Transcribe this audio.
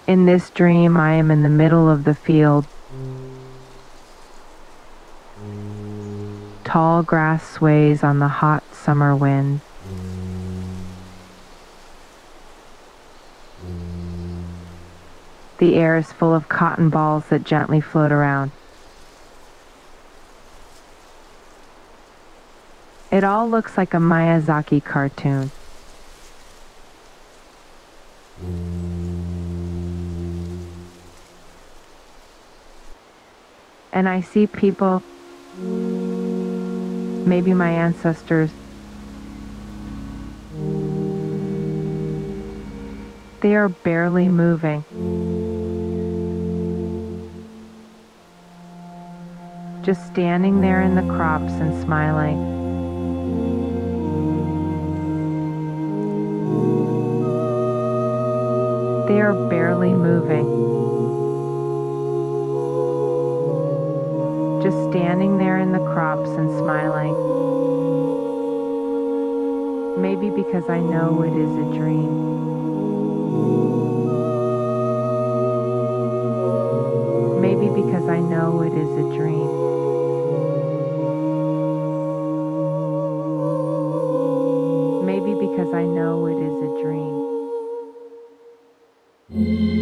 In this dream, I am in the middle of the field. Tall grass sways on the hot summer wind. The air is full of cotton balls that gently float around. It all looks like a Miyazaki cartoon. And I see people, maybe my ancestors. They are barely moving. Just standing there in the crops and smiling. They are barely moving. Just standing there in the crops and smiling. Maybe because I know it is a dream. Maybe because I know it is a dream. Maybe because I know it is a dream.